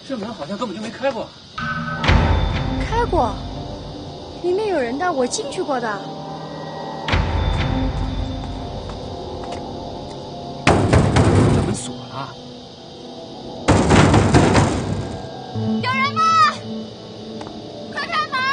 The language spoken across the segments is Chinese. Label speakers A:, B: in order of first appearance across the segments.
A: 这门好像根本就没开过。
B: 开过，里面有人的，我进去过的。
A: 这门锁了。
B: 有人吗？快开门！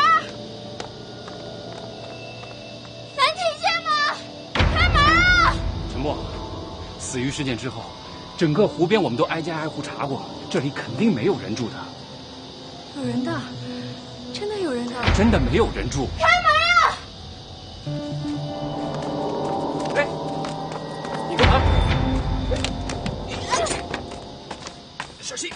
B: 能听见吗？开门啊！
A: 陈默，死鱼事件之后，整个湖边我们都挨家挨户查过，这里肯定没有人住的。
B: 有人的，真的有人的。
A: 真的没有人住。
B: 开门啊！
A: 哎，你干嘛？小心！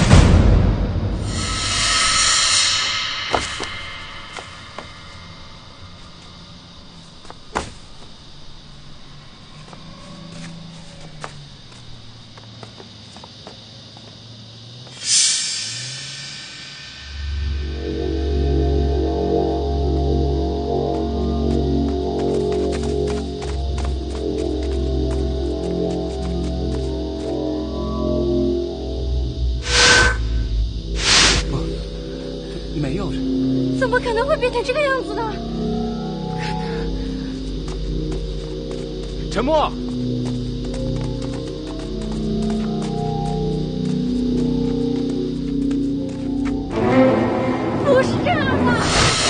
A: 没有人，
B: 怎么可能会变成这个样子呢？
A: 陈默，
B: 不是这样的。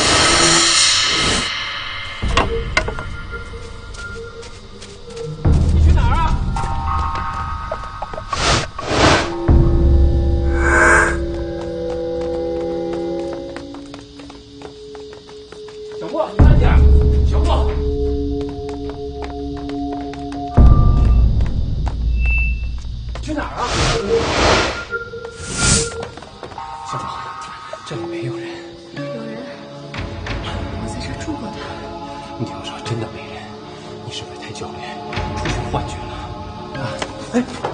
A: 你去哪儿啊？小莫，你慢点！小莫，去哪儿啊？校长，这里没有人。
B: 有人，我在这住过的。
A: 你听我说，真的没人。你是不是太焦虑，出现幻觉了？啊，哎。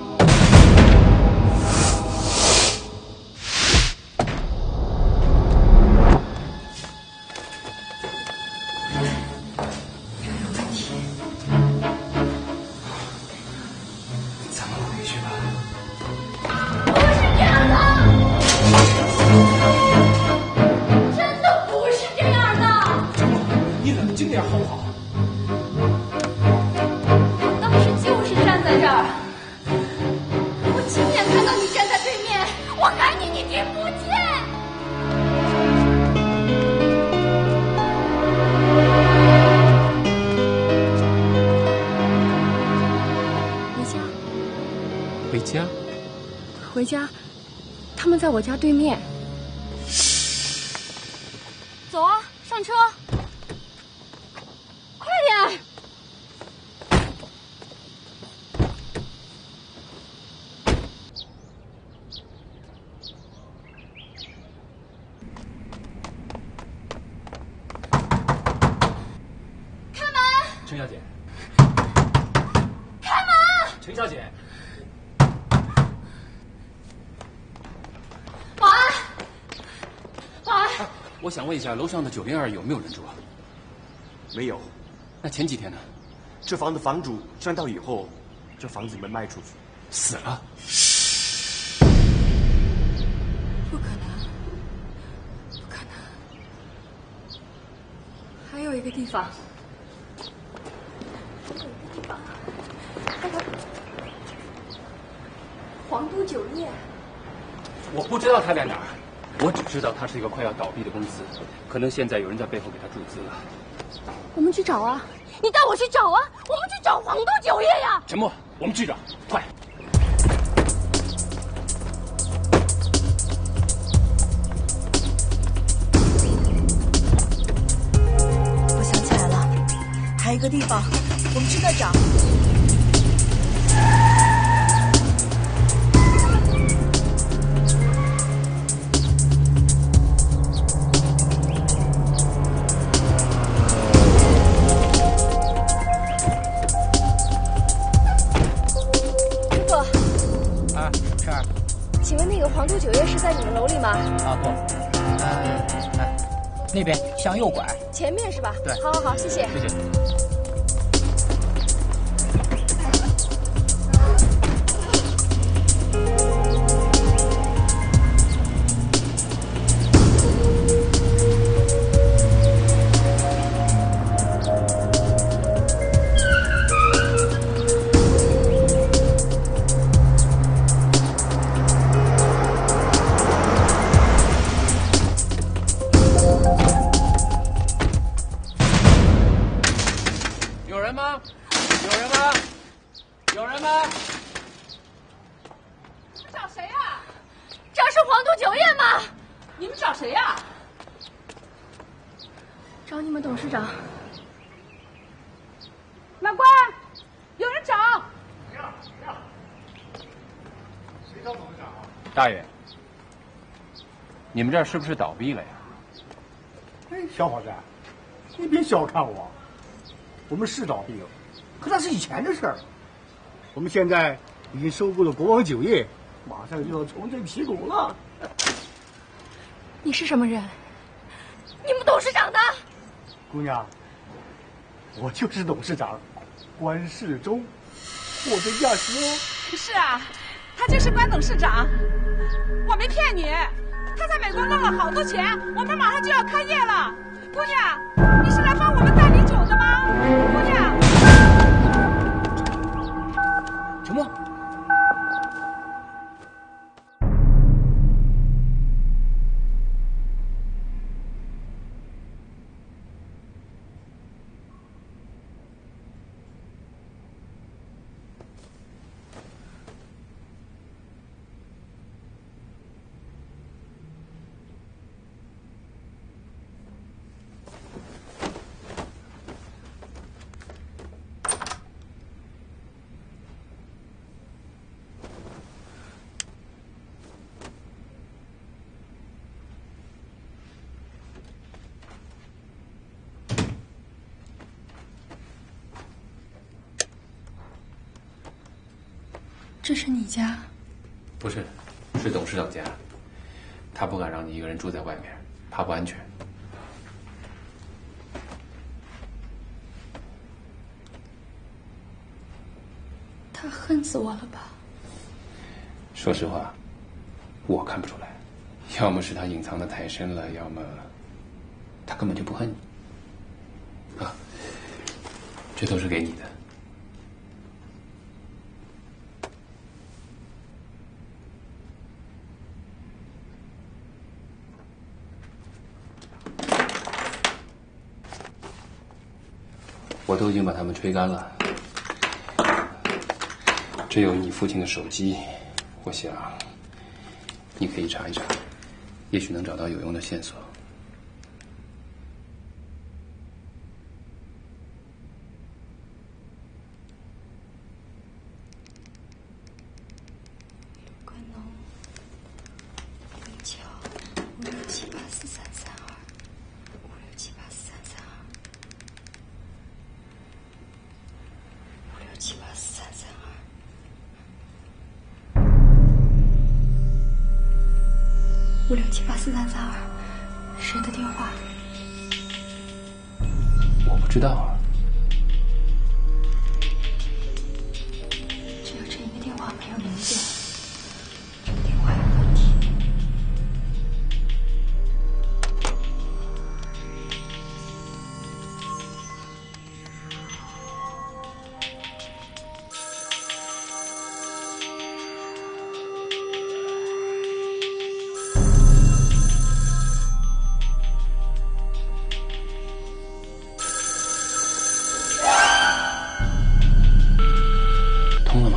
B: 回家，他们在我家对面。走啊，上车！快点！开门！
A: 陈小姐。
B: 开门！
A: 陈小姐。我想问一下，楼上的902有没有人住啊？
C: 没有。
A: 那前几天呢？
C: 这房的房主上到以后，这房子没卖出去，
A: 死了。
B: 不可能，不可能。还有一个地方，那个皇都酒业。
A: 我不知道他在哪儿。我只知道他是一个快要倒闭的公司，可能现在有人在背后给他注资了。
B: 我们去找啊！你带我去找啊！我们去找皇都酒业呀！
A: 陈默，我们去找，快！
D: 我想起来了，还有一个地方，我们去那找。
B: 皇都酒业是在你们楼里吗？
E: 啊不，那边向右拐，
B: 前面是吧？
E: 对，
B: 好好好，谢谢。
A: 谢谢。
E: 你们找谁呀？
B: 找你们董事长。
E: 马官，有人找。
C: 谁找董事长啊？
A: 大爷，你们这儿是不是倒闭了呀？
F: 哎，小伙子，你别小看我，我们是倒闭了，可那是以前的事儿。我们现在已经收购了国王酒业，马上就要重振旗鼓了。
B: 你是什么人？你们董事长的？
F: 姑娘，我就是董事长关世忠，我的驾驶哦。
E: 是啊，他就是关董事长，我没骗你。他在美国弄了好多钱，我们马上就要开业了。姑娘，你是来帮我们代理酒的吗？姑娘，
A: 陈默，
B: 这是你家？
A: 不是，是董事长家。他不敢让你一个人住在外面，怕不安全。
B: 他恨死我了吧？
A: 说实话，我看不出来，要么是他隐藏的太深了，要么他根本就不恨你。啊，这都是给你的。我都已经把他们吹干了，这有你父亲的手机，我想你可以查一查，也许能找到有用的线索。
B: 关农桥5678433556784332567843332，谁的电话？
A: 我不知道啊。
B: 只有这一个电话没有连线，这个电话有问题。
A: 通了吗？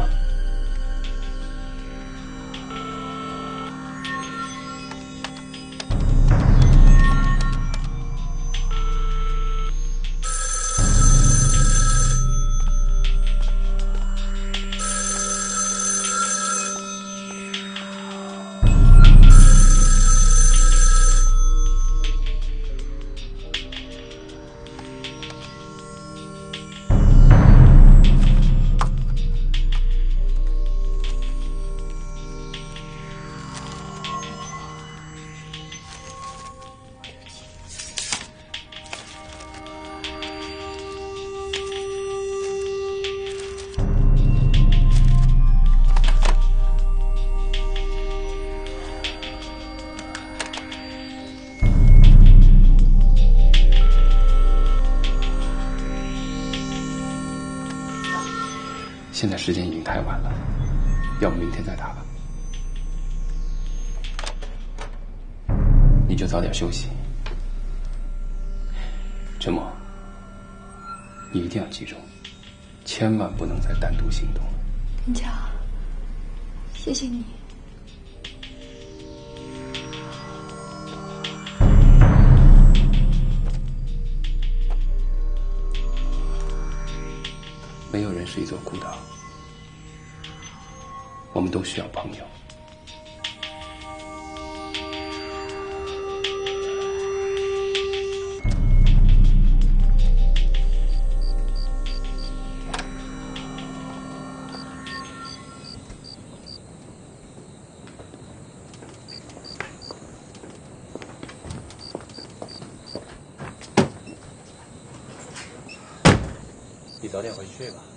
A: 现在时间已经太晚了，要不明天再打吧。你就早点休息。陈默，你一定要记住，千万不能再单独行动了。
B: 林强，谢谢你。
A: 没有人是一座孤岛，我们都需要朋友。
G: 你早点回去睡吧。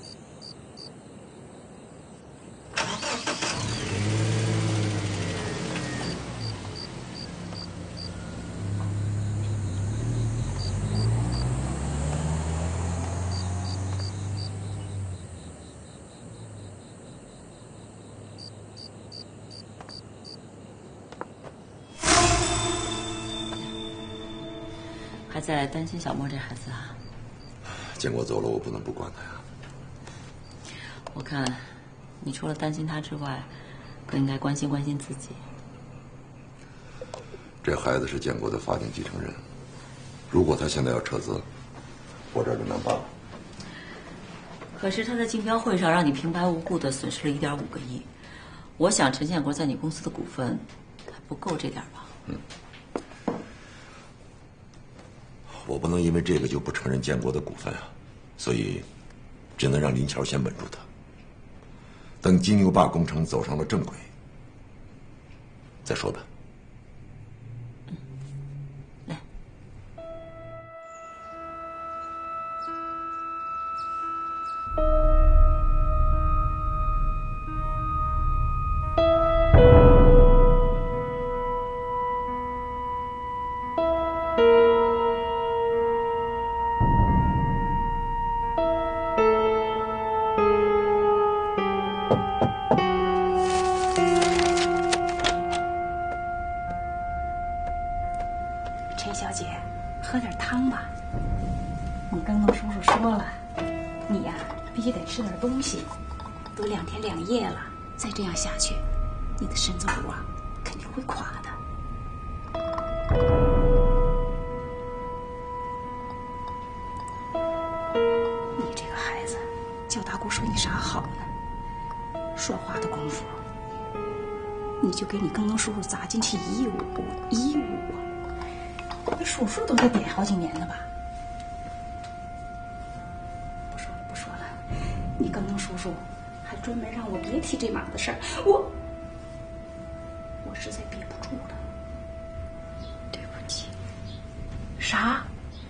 H: 还在担心小莫这孩子啊？
I: 建国走了，我不能不管他呀。
H: 我看，你除了担心他之外，更应该关心关心自己。
I: 这孩子是建国的法定继承人，如果他现在要撤资，我这就难办了。
H: 可是他在竞标会上让你平白无故的损失了1.5个亿，我想陈建国在你公司的股份还不够这点吧？
I: 我不能因为这个就不承认建国的股份啊，所以只能让林桥先稳住他。等金牛坝工程走上了正轨，再说吧。
H: 来，
J: 陈小姐，喝点汤吧。你跟陆叔叔说了，你呀必须得吃点东西，都2天2夜了，再这样下去，你的身子骨啊肯定会垮的。你这个孩子，叫大姑说你啥好呢？说话的功夫，你就给你更能叔叔砸进去1亿5，1亿5啊！那叔叔都得逮好几年了吧？不说了，你更能叔叔还专门让我别提这码子事儿，我实在憋不住了。对不起。啥？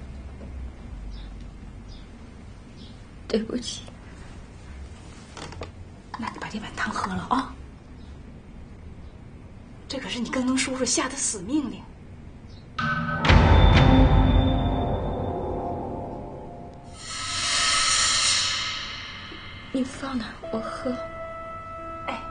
B: 对不起。
J: 那你把这碗汤喝了啊！这可是你更能叔叔下的死命令。
B: 你放那儿，我喝。
J: 哎，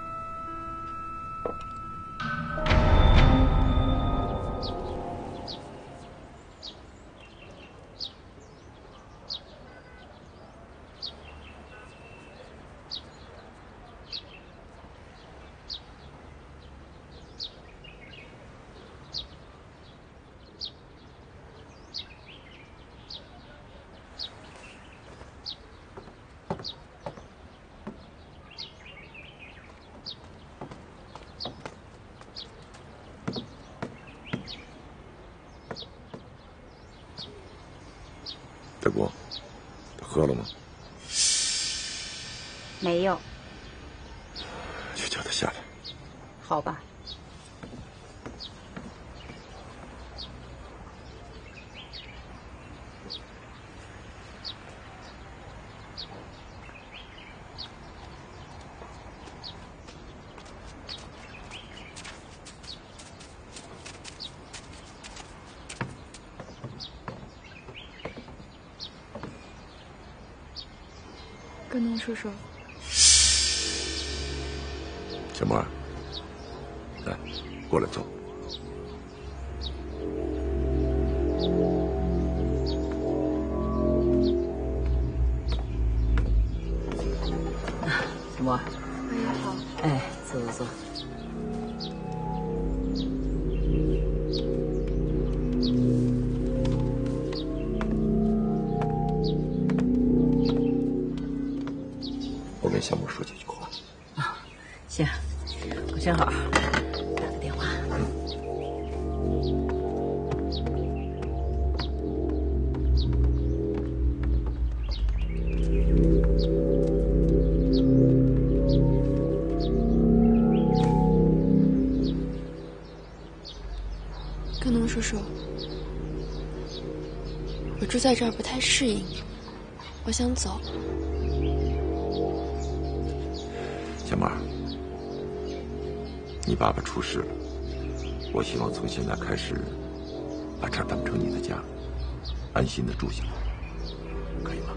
I: 大姑，他喝了吗？
J: 没有。
I: 就叫他下来。
J: 好吧。
B: 跟您说说。
I: 小莫，来，过来坐。
H: 小莫。
B: 阿姨好。
H: 哎，坐。
I: 小莫说几句话。
H: 啊，行，我正好打个电话。
B: 跟农叔叔，我住在这儿不太适应，我想走。
I: 小马，你爸爸出事了，我希望从现在开始，把这儿当成你的家，安心的住下来，可以吗？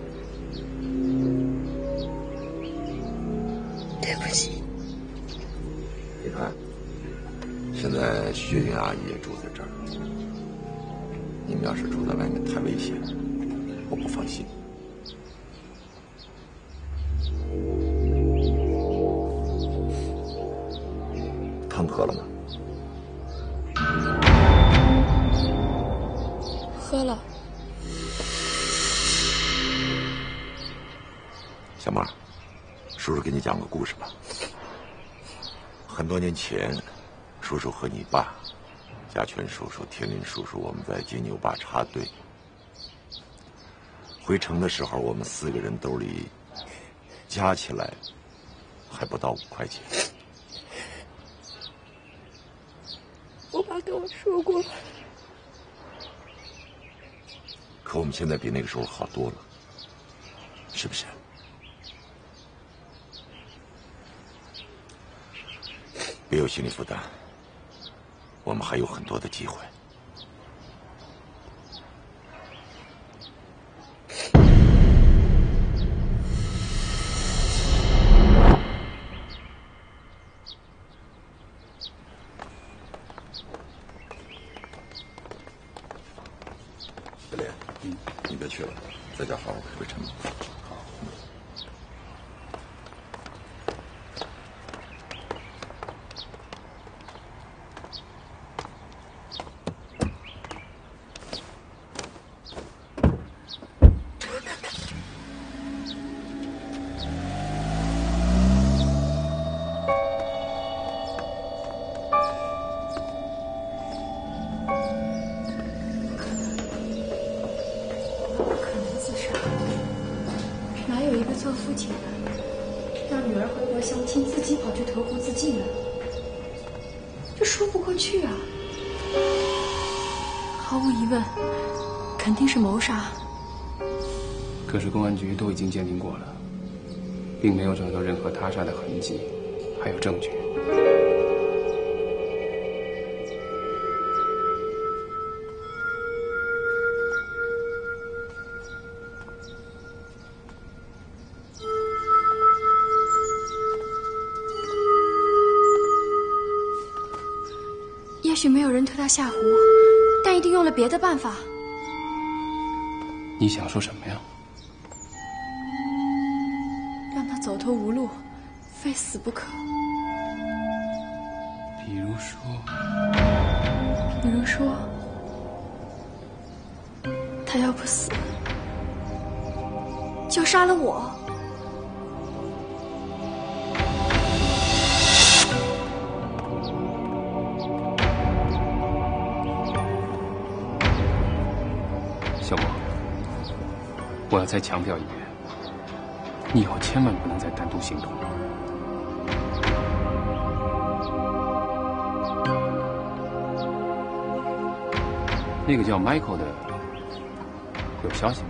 B: 对不起。
I: 你看，现在薛云阿姨也住在这儿，你们要是住在外面太危险，我不放心。汤喝了吗？
B: 喝了。
I: 小马，叔叔给你讲个故事吧。很多年前，叔叔和你爸、家全叔叔、天林叔叔，我们在金牛坝插队。回城的时候，我们4个人兜里加起来还不到5块钱。
B: 我爸跟我说过，
I: 可我们现在比那个时候好多了，是不是？别有心理负担，我们还有很多的机会。小莲，你别去了，在家好好陪陪陈梦。好。
B: 做父亲的让女儿回国相亲，自己跑去投湖自尽了，这说不过去啊！毫无疑问，肯定是谋杀。
A: 可是公安局都已经鉴定过了，并没有找到任何他杀的痕迹，还有证据。
B: 也许没有人推他下湖，但一定用了别的办法。
A: 你想说什么呀？
B: 让他走投无路，非死不可。
A: 比如说，
B: 他要不死，就杀了我。
A: 小莫，我要再强调一遍，你以后千万不能再单独行动了。那个叫 Michael 的有消息吗？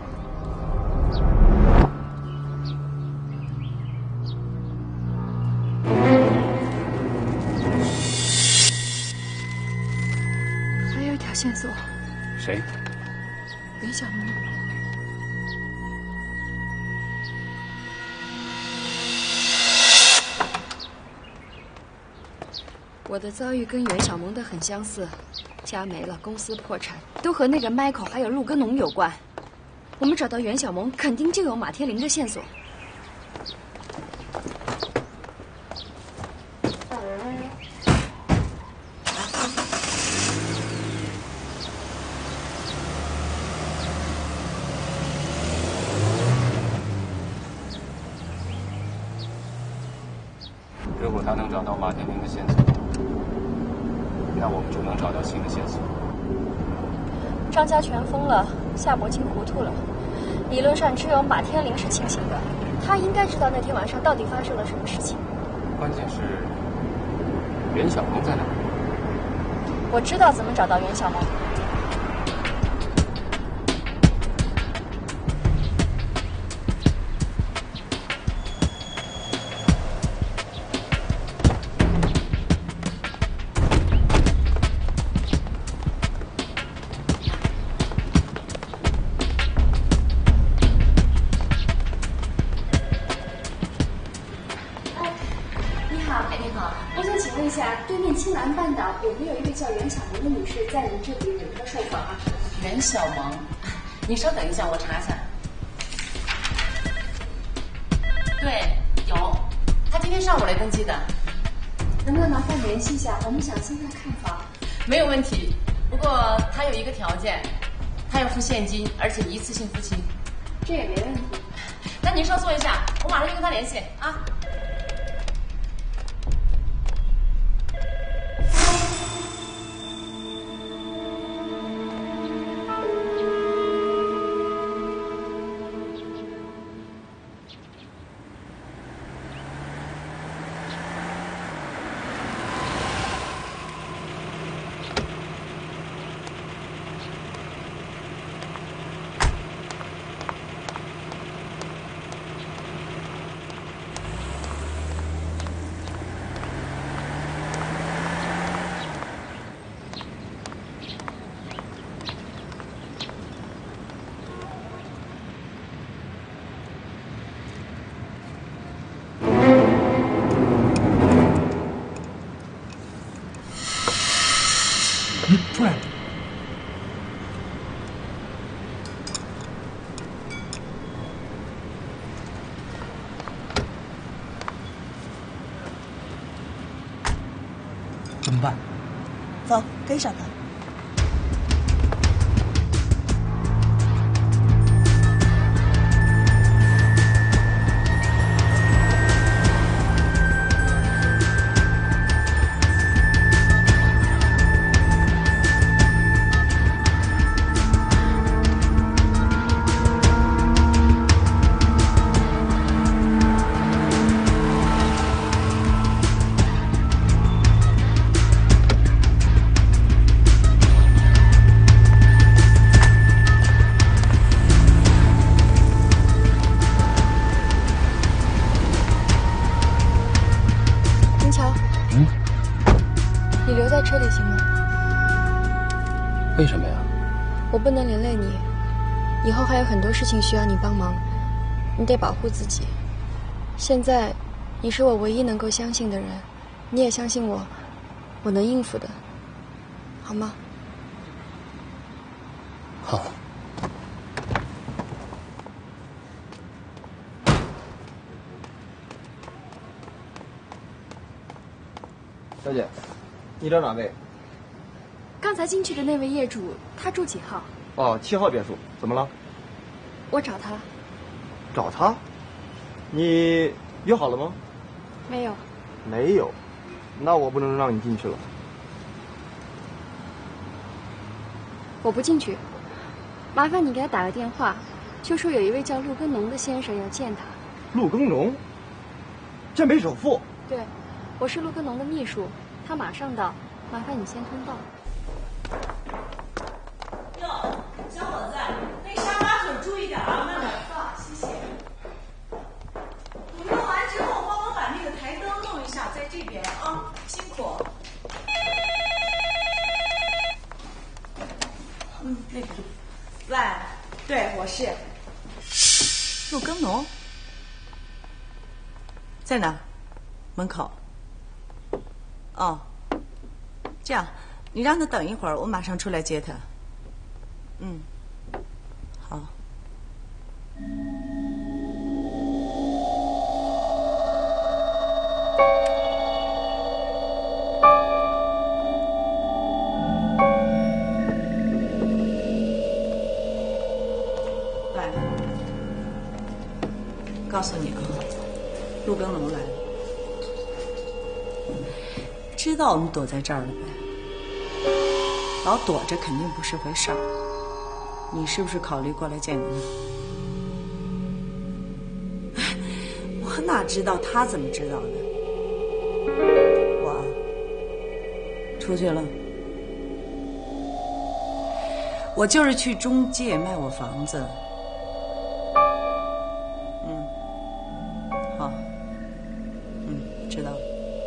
B: 还有一条线索。
A: 谁？
B: 袁小萌。我的遭遇跟袁小萌的很相似，家没了，公司破产，都和那个 Michael 还有陆根农有关。我们找到袁小萌，肯定就有马天林的线索。
A: 他能找到马天林的线索，那我们就能找到新的线索。
B: 张家全疯了，夏伯清糊涂了。理论上只有马天林是清醒的，他应该知道那天晚上到底发生了什么事情。
A: 关键是袁小萌在哪儿？
B: 我知道怎么找到袁小萌。
K: 有没有一位叫袁小萌的女士在您这里忍着受访啊？
H: 袁小萌，你稍等一下，我查查。对，有，她今天上午来登记的。
K: 能不能麻烦联系一下？我们想现在看房。
H: 没有问题，不过她有一个条件，她要付现金，而且一次性付清。
K: 这也没问题。
H: 那您稍坐一下，我马上就跟她联系啊。
F: 出来！怎么办？
D: 走，跟上他。
A: 为什么呀？
B: 我不能连累你，以后还有很多事情需要你帮忙，你得保护自己。现在，你是我唯一能够相信的人，你也相信我，我能应付的，好吗？
A: 好。
C: 小姐，你找哪位？
B: 刚才进去的那位业主，他住几号？
C: 哦，7号别墅，怎么了？
B: 我找他。
C: 找他？你约好了吗？
B: 没有。
C: 没有，那我不能让你进去了。
B: 我不进去，麻烦你给他打个电话，就说有一位叫陆根农的先生要见他。
C: 陆根农？这没首付。
B: 对，我是陆根农的秘书，他马上到，麻烦你先通报。
H: 哟，小伙子，那沙拉水注意点啊，慢点放，谢谢。你弄完之后，帮我把那个台灯弄一下，在这边啊，辛苦。那个，喂，对，我是陆根农，在哪？门口。哦，这样，你让他等一会儿，我马上出来接他。嗯，好。喂，告诉你啊，陆根农来了。 知道我们躲在这儿了呗。老躲着肯定不是回事儿。你是不是考虑过来见你？我哪知道他怎么知道的？我出去了。我就是去中介卖我房子。好，知道了。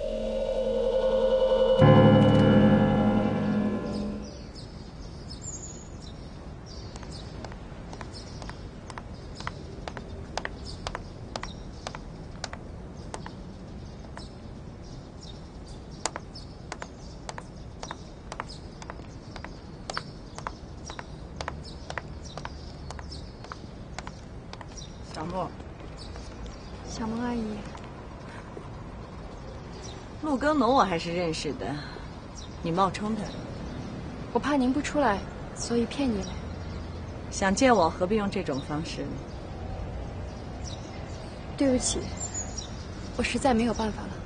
H: 小莫，
B: 小萌阿姨，
H: 陆耕农我还是认识的，你冒充他，
B: 我怕您不出来，所以骗你了。
H: 想见我何必用这种方式呢？
B: 对不起，我实在没有办法了。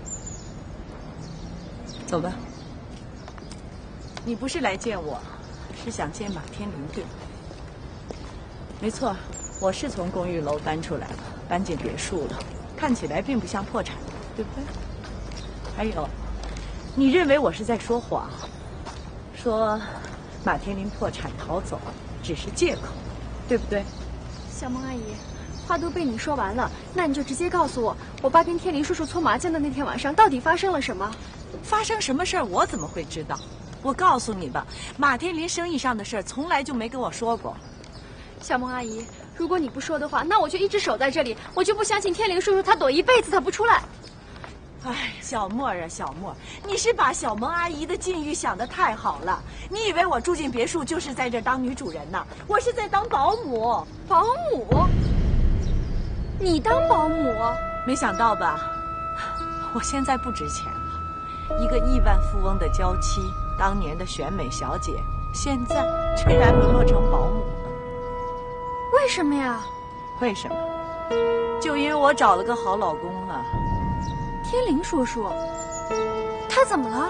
H: 走吧。你不是来见我，是想见马天林，对不对？没错。我是从公寓楼搬出来了，搬进别墅了，看起来并不像破产，对不对？还有，你认为我是在说谎，说马天林破产逃走只是借口，对不对？
B: 小萌阿姨，话都被你说完了，那你就直接告诉我，我爸跟天林叔叔搓麻将的那天晚上到底发生了什么？
H: 发生什么事儿我怎么会知道？我告诉你吧，马天林生意上的事儿从来就没跟我说过。
B: 小萌阿姨，如果你不说的话，那我就一直守在这里，我就不相信天林叔叔他躲一辈子他不出来。
H: 哎，小莫啊，小莫，你是把小萌阿姨的境遇想得太好了。你以为我住进别墅就是在这当女主人呢？我是在当保姆。
B: 保姆？你当保姆？
H: 没想到吧？我现在不值钱了，一个亿万富翁的娇妻，当年的选美小姐，现在居然沦落成保姆。
B: 为什么呀？
H: 为什么？就因为我找了个好老公啊。
B: 天林叔叔，他怎么了？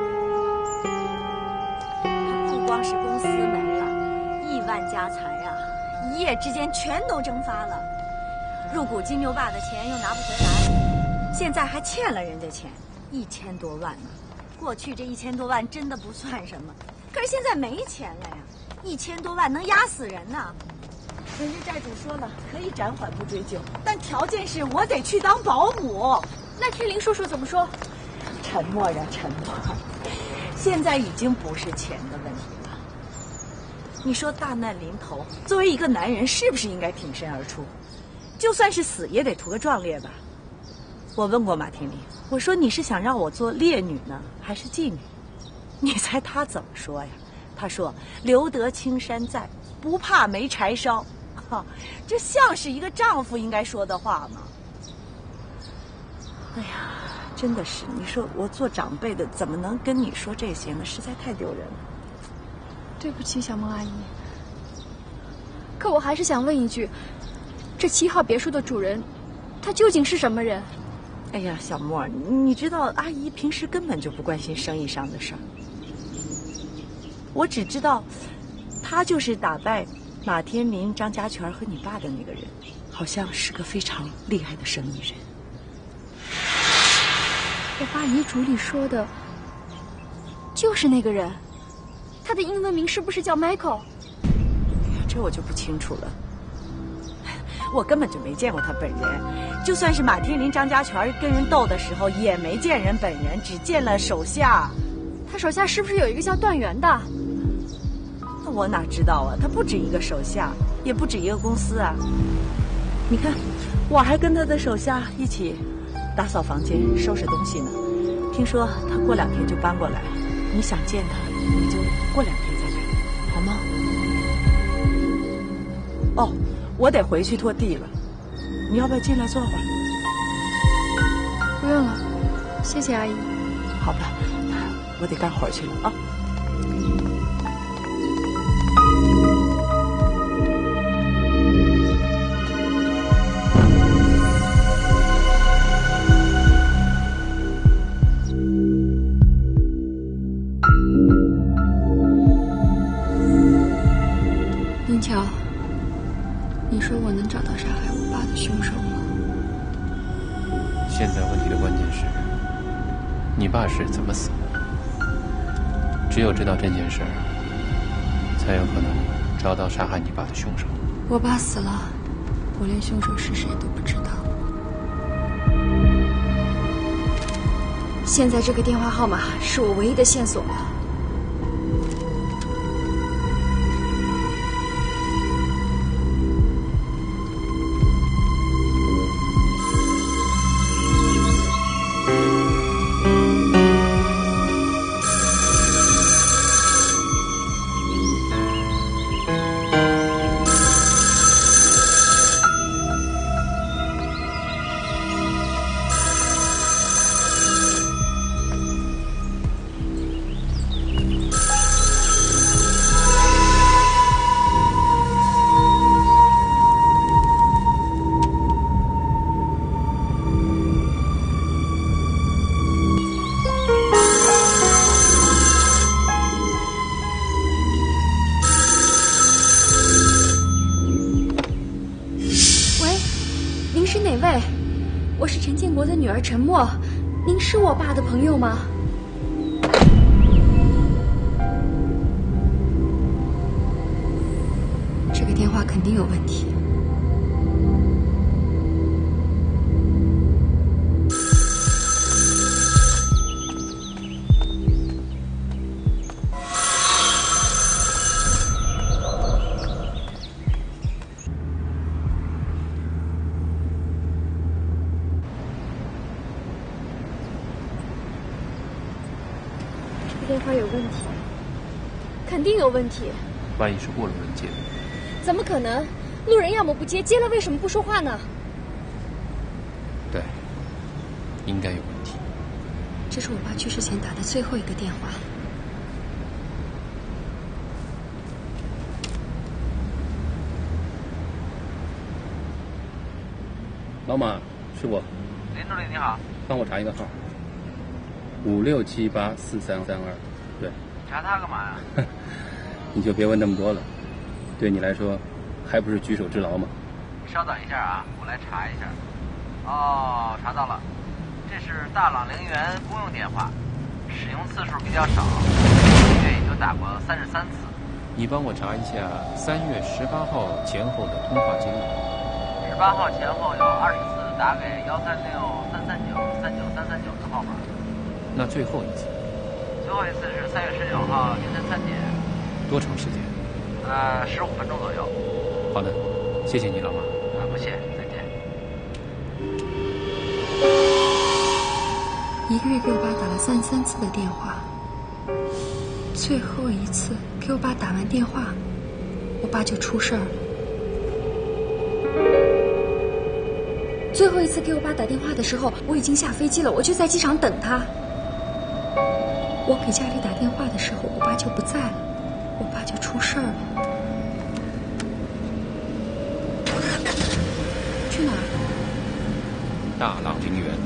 J: 他不光是公司没了，亿万家财啊，一夜之间全都蒸发了。入股金牛爸的钱又拿不回来，现在还欠了人家钱，1000多万呢。过去这1000多万真的不算什么，可是现在没钱了呀，1000多万能压死人呐。
H: 人家债主说了，可以暂缓不追究，但条件是我得去当保姆。
B: 那天林叔叔怎么说？
H: 沉默呀，沉默。现在已经不是钱的问题了。你说大难临头，作为一个男人，是不是应该挺身而出？就算是死，也得图个壮烈吧。我问过马天林，我说你是想让我做烈女呢，还是妓女？你猜他怎么说呀？他说：“留得青山在，不怕没柴烧。”这像是一个丈夫应该说的话吗？哎呀，真的是，你说我做长辈的怎么能跟你说这些呢？实在太丢人了。
B: 对不起，小萌阿姨。可我还是想问一句，这7号别墅的主人，他究竟是什么人？
H: 哎呀，小莫，你知道阿姨平时根本就不关心生意上的事儿。我只知道，他就是打败马天林、张家全和你爸的那个人，好像是个非常厉害的生意人。
B: 我爸遗嘱里说的，就是那个人。他的英文名是不是叫 Michael？
H: 哎呀，这我就不清楚了。我根本就没见过他本人，就算是马天林、张家全跟人斗的时候，也没见人本人，只见了手下。
B: 他手下是不是有一个叫段源的？
H: 那我哪知道啊？他不止一个手下，也不止一个公司啊。你看，我还跟他的手下一起打扫房间、收拾东西呢。听说他过2天就搬过来，你想见他，你就过2天再来，好吗？哦，我得回去拖地了，你要不要进来坐会儿？
B: 不用了，谢谢阿姨。
H: 好吧，我得干活去了啊。
B: 桥，你说我能找到杀害我爸的凶手吗？
A: 现在问题的关键是，你爸是怎么死的？只有知道这件事儿，才有可能找到杀害你爸的凶手。
B: 我爸死了，我连凶手是谁都不知道。现在这个电话号码是我唯一的线索了。我是陈建国的女儿陈默，您是我爸的朋友吗？这个电话肯定有问题。电话有问题，肯定有问题。
A: 万一是过路人接的？
B: 怎么可能？路人要么不接，接了为什么不说话呢？
A: 对，应该有问题。
B: 这是我爸去世前打的最后一个电话。
A: 老马，是我。
L: 林助理你好，
A: 帮我查一个号。56784332，对。
L: 查他干嘛呀？
A: 你就别问那么多了，对你来说，还不是举手之劳吗？
L: 你稍等一下啊，我来查一下。哦，查到了，这是大朗陵园公用电话，使用次数比较少，1个月也就打过33次。
A: 你帮我查一下3月18号前后的通话记录。
L: 18号前后有20次打给136-339-39339的号码。
A: 那最后一次？
L: 最后一次是3月19号凌晨3点。
A: 多长时间
L: ？15分钟左右。
A: 好的，谢谢你，老马。
L: 不谢，再见。
B: 1个月给我爸打了33次的电话，最后一次给我爸打完电话，我爸就出事儿了。最后一次给我爸打电话的时候，我已经下飞机了，我就在机场等他。我给家里打电话的时候，我爸就不在了，我爸就出事儿了。去哪儿？
A: 大朗陵园。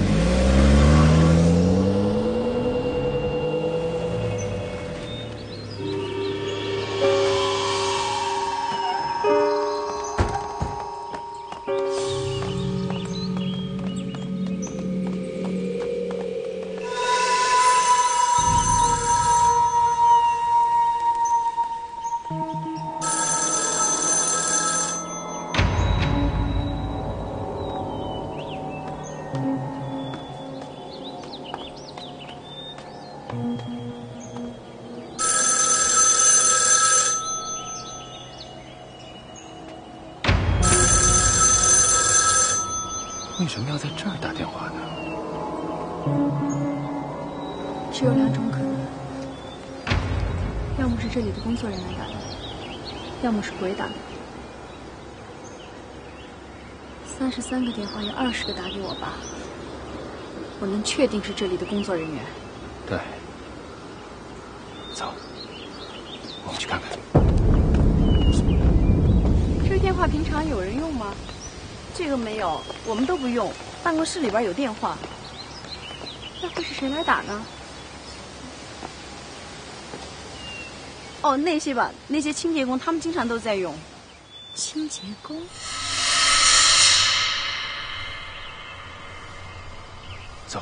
A: 为什么要在这儿打电话呢？
B: 只有2种可能，要么是这里的工作人员打的，要么是鬼打的。33个电话有20个打给我爸，我能确定是这里的工作人员。
A: 对，走，我们去看看。
H: 这个电话平常有人用吗？这个没有，我们都不用。办公室里边有电话，
B: 那会是谁来打呢？
H: 哦，那些吧，那些清洁工他们经常都在用。
B: 清洁工？
A: 走。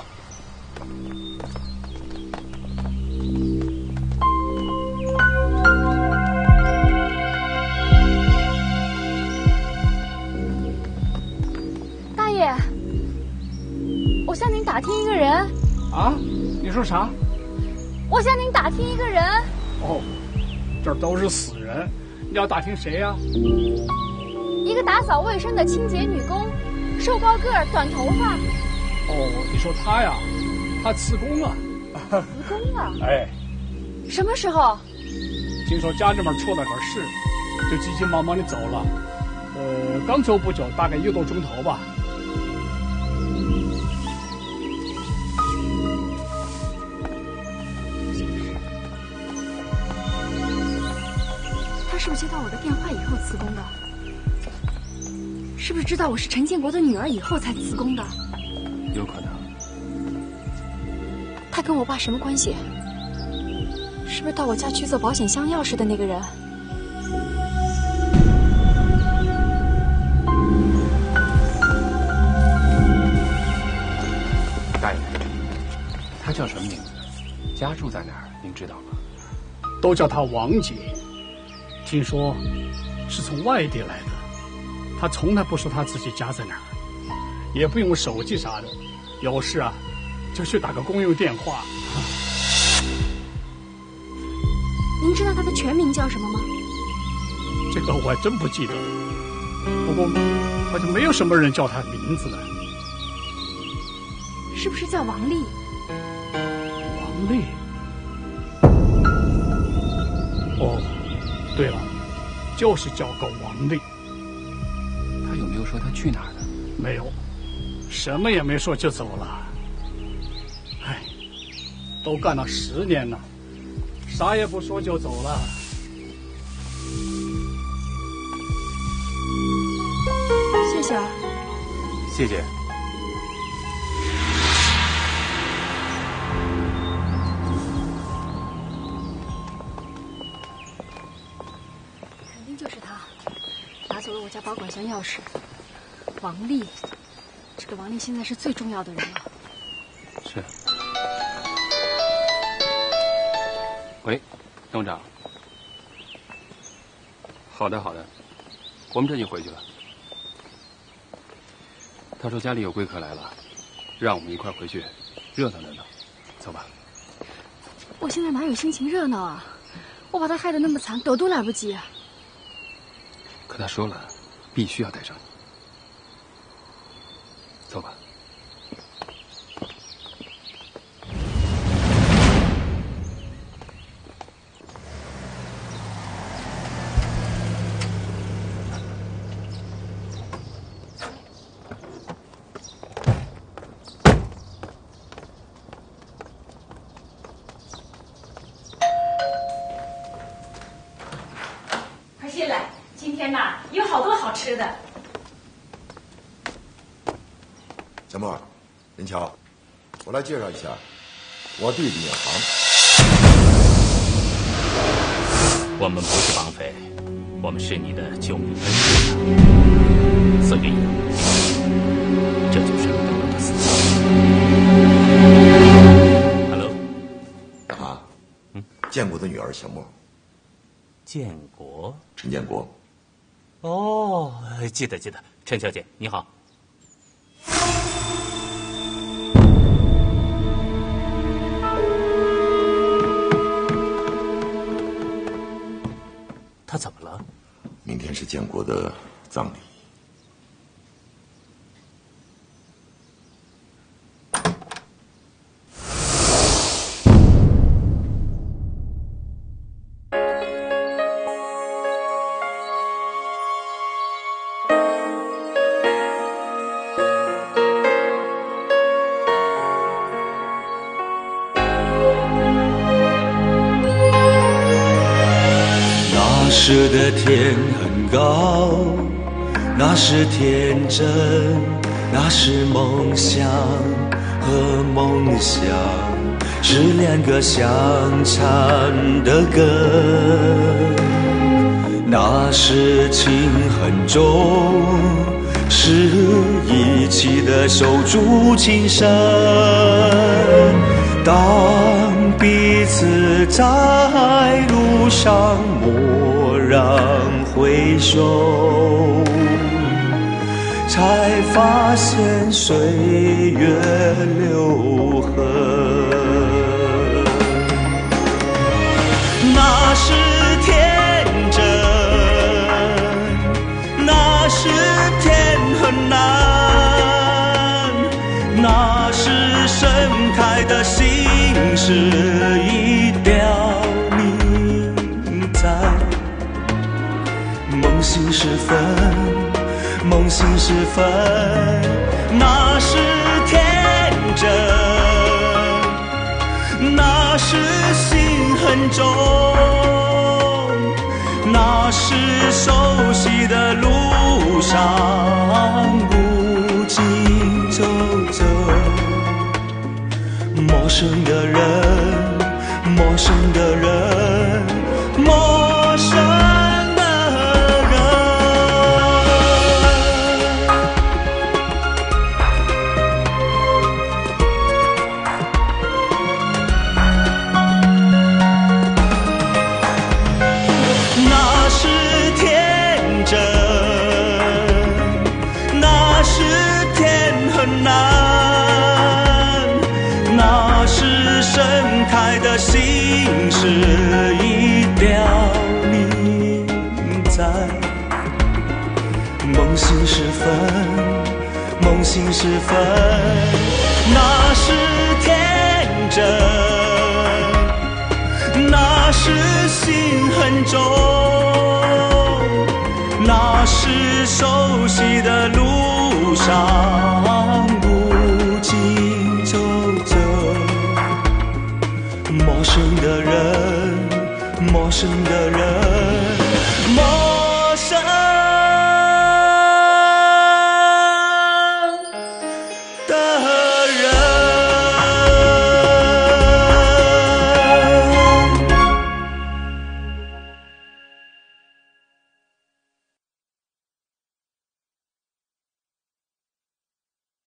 B: 大爷，我向您打听一个人。
F: 啊？你说啥？
B: 我向您打听一个人。
F: 哦，这儿都是死人，你要打听谁呀？
B: 一个打扫卫生的清洁女工，瘦高个儿，短头发。
F: 哦，你说她呀？她辞工了。
B: 辞工了？
F: 哎。
B: 什么时候？
F: 听说家里面出了点事，就急急忙忙的走了。刚走不久，大概1个多钟头吧。
B: 他是不是接到我的电话以后辞工的？是不是知道我是陈建国的女儿以后才辞工的？
A: 有可能。
B: 他跟我爸什么关系？是不是到我家去做保险箱钥匙的那个人？
A: 大爷，他叫什么名字？家住在哪儿？您知道吗？
F: 都叫他王姐。听说是从外地来的，他从来不说他自己家在哪儿，也不用手机啥的，有事啊就去打个公用电话。
B: 您知道他的全名叫什么吗？
F: 这个我还真不记得，不过好像没有什么人叫他名字的。
B: 是不是叫王丽？
F: 王丽？哦，对了，就是叫个王丽。
A: 他有没有说他去哪儿呢？
F: 没有，什么也没说就走了。哎，都干了10年了，啥也不说就走了。
B: 谢谢啊。
A: 谢谢。
B: 肯定就是他，拿走了我家保管箱钥匙。王丽，这个王丽现在是最重要的人了。
A: 是。喂，董事长。好的，好的，我们这就回去了。他说家里有贵客来了，让我们一块回去热闹热闹。走吧。
B: 我现在哪有心情热闹啊？我把他害得那么惨，抖都来不及啊。
A: 可他说了，必须要带上你。走吧。
J: 快进来，今天呐有好多好吃的。
I: 小莫，林乔，我来介绍一下，我弟弟远航。
M: 我们不是绑匪，我们是你的救命恩人，所以这就是你对我的思想。Hello，
I: 远航，建国的女儿小莫。
M: 建国，
I: 陈建国。
M: 哦，记得，陈小姐你好。他怎么了？
I: 明天是建国的葬礼。
N: 那时的天很高，那是天真，那是梦想和梦想， 是两个相缠的根，那是情很重，是一起的守住情深。当彼此在路上蓦然回首，才发现岁月留痕。那是天真，那是天很难，那是盛开的心事已凋零在梦醒时分，梦醒时分。那是天真，那是心很重，那是熟悉的路上无尽走走。陌生的人，陌生的人，陌生的人。那是天真，那是天很难，那是盛开的心事已凋零在梦醒时分，梦醒时分。那是天真，那是心很重，那是熟悉的路上无尽走走。陌生的人，陌生的人，陌生。